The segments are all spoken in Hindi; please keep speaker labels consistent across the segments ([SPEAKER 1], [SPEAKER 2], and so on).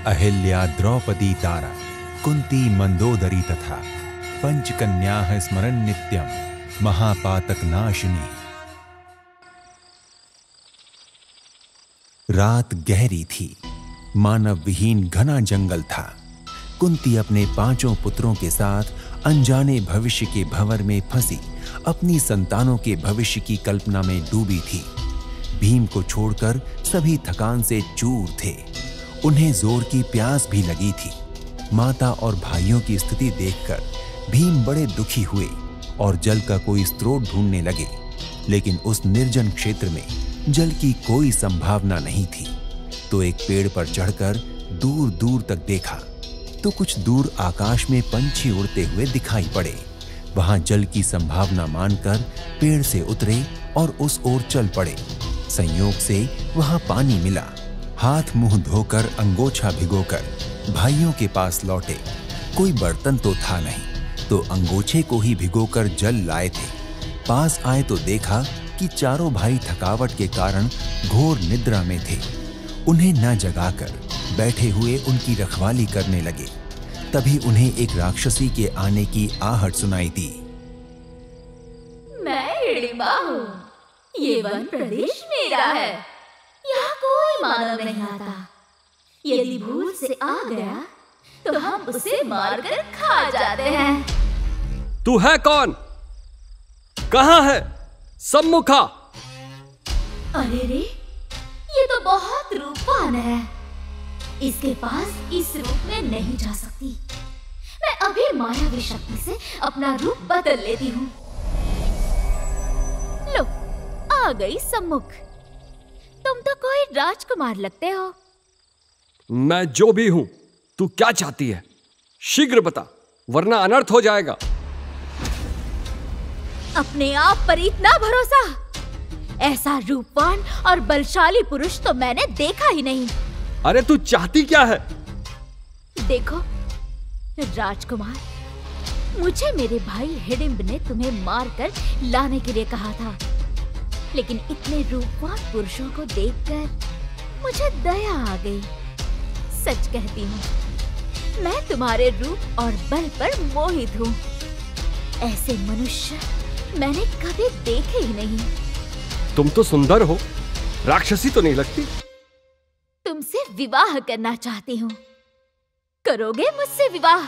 [SPEAKER 1] अहिल्या द्रौपदी तारा कुंती मंदोदरी तथा पंचकन्याः स्मरन् नित्यं महापातक नाशिनी। रात गहरी थी, मानव विहीन घना जंगल था। कुंती अपने 5 पुत्रों के साथ अनजाने भविष्य के भंवर में फंसी अपनी संतानों के भविष्य की कल्पना में डूबी थी। भीम को छोड़कर सभी थकान से चूर थे। उन्हें जोर की प्यास भी लगी थी। माता और भाइयों की स्थिति देखकर भीम बड़े दुखी हुए और जल का कोई स्रोत ढूंढने लगे, लेकिन उस निर्जन क्षेत्र में जल की कोई संभावना नहीं थी। तो एक पेड़ पर चढ़कर दूर दूर तक देखा तो कुछ दूर आकाश में पंछी उड़ते हुए दिखाई पड़े। वहां जल की संभावना मानकर पेड़ से उतरे और उस ओर चल पड़े। संयोग से वहां पानी मिला। हाथ मुंह धोकर अंगोछा भिगोकर भाइयों के पास लौटे। कोई बर्तन तो था नहीं, तो अंगोछे को ही भिगोकर जल लाए थे। पास आए तो देखा कि चारों भाई थकावट के कारण घोर निद्रा में थे। उन्हें न जगाकर बैठे हुए उनकी रखवाली करने लगे। तभी उन्हें एक राक्षसी के आने की आहट सुनाई दी।
[SPEAKER 2] मैं हिडिंबा हूँ। ये वन प्रदेश मेरा है। यहाँ कोई मानव नहीं आता। यदि भूल से आ गया तो हम उसे मारकर खा जाते हैं।
[SPEAKER 3] तू है कौन? कहाँ है? सम्मुखा।
[SPEAKER 2] अरे रे, ये तो बहुत रूपवान है। इसके पास इस रूप में नहीं जा सकती। मैं अभी मायावी शक्ति से अपना रूप बदल लेती हूँ। लो, आ गई सम्मुख। तुम तो कोई राजकुमार लगते हो।
[SPEAKER 3] मैं जो भी हूँ, तू क्या चाहती है? शीघ्र बता, वरना अनर्थ हो जाएगा।
[SPEAKER 2] अपने आप पर इतना भरोसा? ऐसा रूपवान और बलशाली पुरुष तो मैंने देखा ही नहीं।
[SPEAKER 3] अरे तू चाहती क्या है?
[SPEAKER 2] देखो राजकुमार, मुझे मेरे भाई हिडिंब ने तुम्हें मारकर लाने के लिए कहा था, लेकिन इतने रूपवान पुरुषों को देखकर मुझे दया आ गई। सच कहती हूँ, मैं तुम्हारे रूप और बल पर मोहित हूँ। ऐसे मनुष्य मैंने कभी देखे ही नहीं।
[SPEAKER 3] तुम तो सुंदर हो, राक्षसी तो नहीं लगती।
[SPEAKER 2] तुमसे विवाह करना चाहती हूँ। करोगे मुझसे विवाह?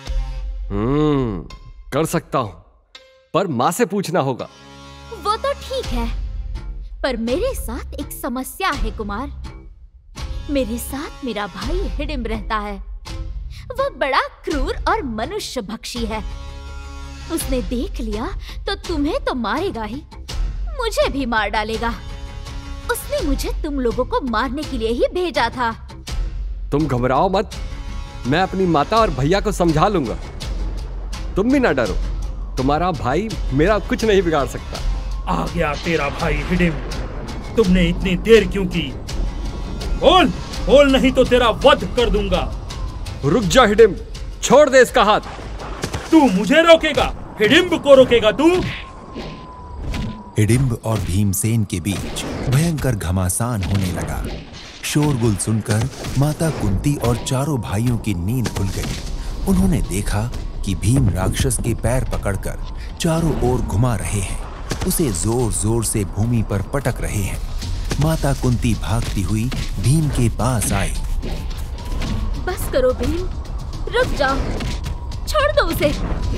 [SPEAKER 3] कर सकता हूँ, पर माँ से पूछना होगा।
[SPEAKER 2] वो तो ठीक है, पर मेरे साथ एक समस्या है कुमार। मेरे साथ मेरा भाई हिडिंब रहता है। वह बड़ा क्रूर और मनुष्य भक्षी है। उसने देख लिया तो तुम्हें तो मारेगा ही, मुझे भी मार डालेगा। उसने मुझे तुम लोगों को मारने के लिए ही भेजा था।
[SPEAKER 3] तुम घबराओ मत, मैं अपनी माता और भैया को समझा लूंगा। तुम भी ना डरो, तुम्हारा भाई मेरा कुछ नहीं बिगाड़ सकता।
[SPEAKER 4] आ गया तेरा भाई हिडिंब। तुमने इतनी देर क्यों की? बोल, बोल नहीं तो तेरा वध कर दूंगा।
[SPEAKER 3] रुक जा हिडिंब, छोड़ दे इसका हाथ।
[SPEAKER 4] तू मुझे रोकेगा? हिडिंब को रोकेगा तू?
[SPEAKER 1] हिडिंब और भीमसेन के बीच भयंकर घमासान होने लगा। शोरगुल सुनकर माता कुंती और चारों भाइयों की नींद खुल गई। उन्होंने देखा कि भीम राक्षस के पैर पकड़कर चारों ओर घुमा रहे हैं, उसे जोर जोर से भूमि पर पटक रहे हैं। माता कुंती भागती हुई भीम के पास आई।
[SPEAKER 2] बस करो भीम, रुक जाओ, छोड़ दो उसे।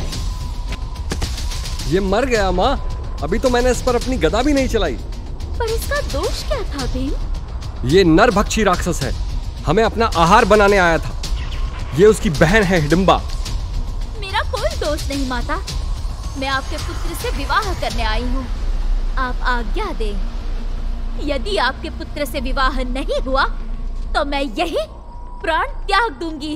[SPEAKER 3] ये मर गया माँ, अभी तो मैंने इस पर अपनी गदा भी नहीं चलाई।
[SPEAKER 2] पर इसका दोष क्या था भीम?
[SPEAKER 3] ये नरभक्षी राक्षस है, हमें अपना आहार बनाने आया था। ये उसकी बहन है हिडिंबा।
[SPEAKER 2] मेरा कोई दोष नहीं माता, मैं आपके पुत्र से विवाह करने आई हूँ। आप आज्ञा दें। यदि आपके पुत्र से विवाह नहीं हुआ तो मैं यही प्राण त्याग दूंगी।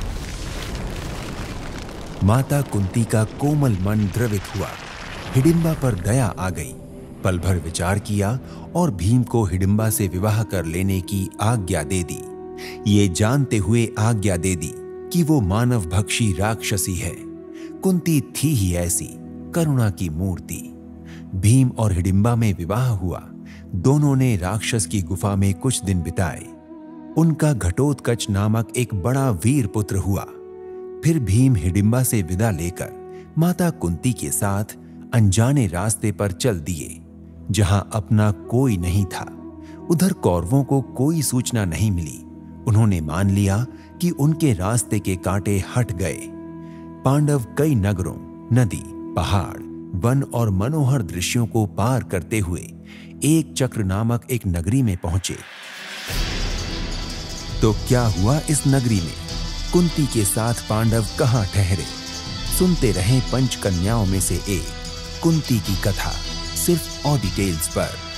[SPEAKER 1] माता कुंती का कोमल मन द्रवित हुआ। हिडिंबा पर दया आ गई। पल भर विचार किया और भीम को हिडिंबा से विवाह कर लेने की आज्ञा दे दी। ये जानते हुए आज्ञा दे दी कि वो मानव भक्षी राक्षसी है। कुंती थी ही ऐसी करुणा की मूर्ति। भीम और हिडिंबा में विवाह हुआ। दोनों ने राक्षस की गुफा में कुछ दिन बिताए। उनका घटोत्कच नामक एक बड़ा वीर पुत्र हुआ। फिर भीम हिडिंबा से विदा लेकर माता कुंती के साथ अनजाने रास्ते पर चल दिए, जहां अपना कोई नहीं था। उधर कौरवों को कोई सूचना नहीं मिली। उन्होंने मान लिया कि उनके रास्ते के कांटे हट गए। पांडव कई नगरों, नदी, पहाड़, वन और मनोहर दृश्यों को पार करते हुए एक चक्र नामक एक नगरी में पहुंचे। तो क्या हुआ इस नगरी में? कुंती के साथ पांडव कहां ठहरे? सुनते रहें पंचकन्याओं में से एक कुंती की कथा, सिर्फ ऑडिटेल्स पर।